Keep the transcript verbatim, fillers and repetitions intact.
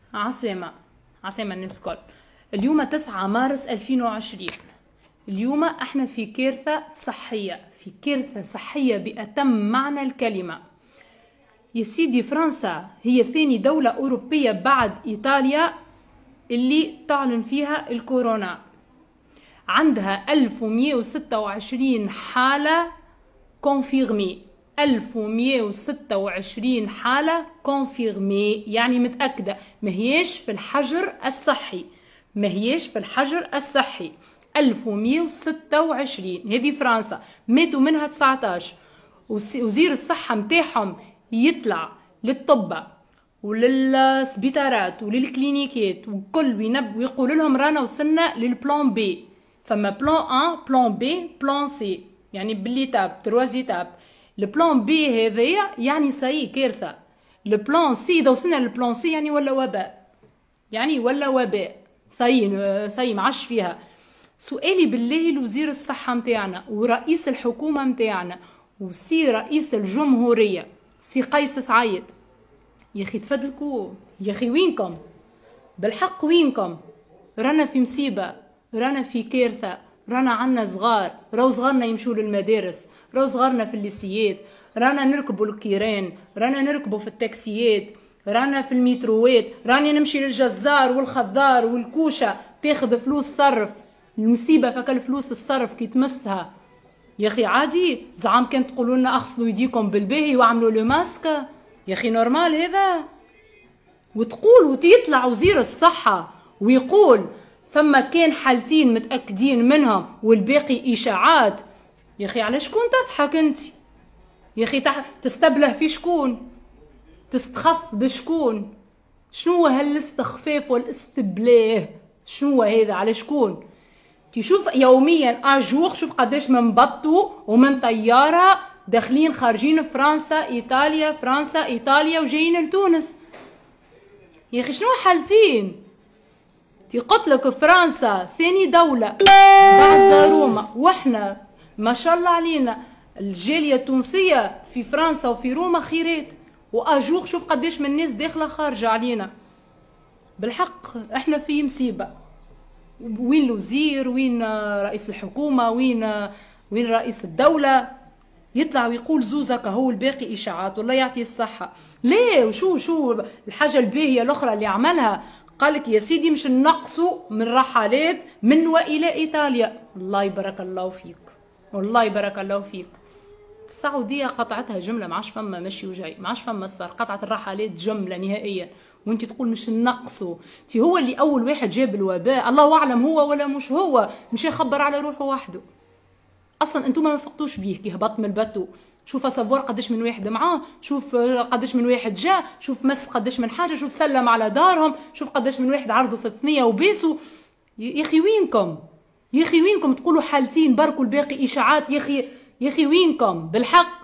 عسلامة عسلامة الناس الكل. اليوم تسعة مارس ألفين وعشرين. اليوم احنا في كارثة صحية، في كارثة صحية بأتم معنى الكلمة. يا سيدي فرنسا هي ثاني دولة أوروبية بعد إيطاليا اللي تعلن فيها الكورونا. عندها ألف ومئة وستة وعشرين حالة كونفيرمي، ألف ومئة وستة وعشرين حالة كونفيرمي، يعني متأكدة، ما هيش في الحجر الصحي، ما هيش في الحجر الصحي. ألف ومئة وستة وعشرين، هذه فرنسا، ماتوا منها تسعتاش. وزير الصحة متاعهم يطلع للطبة وللسبيطارات وللكلينيكات وكل وينب ويقول لهم رانا وصلنا للبلان بي. فما بلان واحد، بلان بي، بلان سي، يعني بالليتاب تروازيتاب. البلان بي هذايا يعني ساي كارثة. البلان سي اذا وصلنا للبلان سي يعني ولا وباء، يعني ولا وباء، ساي ساي معش فيها. سؤالي بالله لوزير الصحة متاعنا ورئيس الحكومة متاعنا وسي رئيس الجمهورية سي قيس سعيد، يا اخي تفدلكوا، يا اخي وينكم بالحق؟ وينكم؟ رانا في مصيبة، رانا في كارثة، رانا عنا صغار، راو صغارنا يمشوا للمدارس، راو صغارنا في الليسيات، رانا نركبوا الكيران، رانا نركبوا في التاكسيات، رانا في المتروات، راني نمشي للجزار والخضار والكوشة تاخذ فلوس صرف. المصيبة فك الفلوس الصرف كي تمسها. يا اخي عادي زعام كان تقولوا لنا اغسلوا يديكم بالباهي واعملوا لو ماسك، يا اخي نورمال هذا؟ وتقول وتيطلع وزير الصحة ويقول ثم كان حالتين متأكدين منهم والباقي إشاعات. يا أخي على شكون تضحك أنت؟ يا أخي تستبله في شكون؟ تستخف بشكون؟ شنو هالاستخفاف والاستبلاه؟ شنو هذا على شكون؟ تشوف يوميا أجوغ، شوف قداش من بطو ومن طيارة داخلين خارجين فرنسا إيطاليا فرنسا إيطاليا وجايين لتونس. يا أخي شنو حالتين؟ تي قلت لك فرنسا ثاني دولة بعد روما، واحنا ما شاء الله علينا الجالية التونسية في فرنسا وفي روما خيرات، واجوغ شوف قداش من الناس داخلة خارجة علينا. بالحق احنا في مصيبة. وين الوزير؟ وين رئيس الحكومة؟ وين وين رئيس الدولة؟ يطلع ويقول زوزك هو الباقي اشاعات، والله يعطي الصحة. ليه؟ وشو شو الحاجة الباهية الاخرى اللي عملها؟ قالك يا سيدي مش نقصوا من رحلات من والى ايطاليا. الله يبارك الله فيك، والله يبارك الله فيك. السعوديه قطعتها جمله، ما عادش فما مشي وجاي، ما عادش فما صفر، قطعت الرحلات جمله نهائيا. وانت تقول مش نقصوا؟ تي هو اللي اول واحد جاب الوباء، الله اعلم هو ولا مش هو، مش يخبر على روحه وحده. اصلا انتم ما فقتوش بيه كي هبط من الباتو. شوف اصفور قداش من واحد معاه، شوف قداش من واحد جاء، شوف مس قداش من حاجه، شوف سلم على دارهم، شوف قداش من واحد عرضوا في الثنيه وبيسوا. يا اخي وينكم؟ يا اخي وينكم تقولوا حالتين برك والباقي اشاعات؟ يا اخي يا اخي وينكم بالحق؟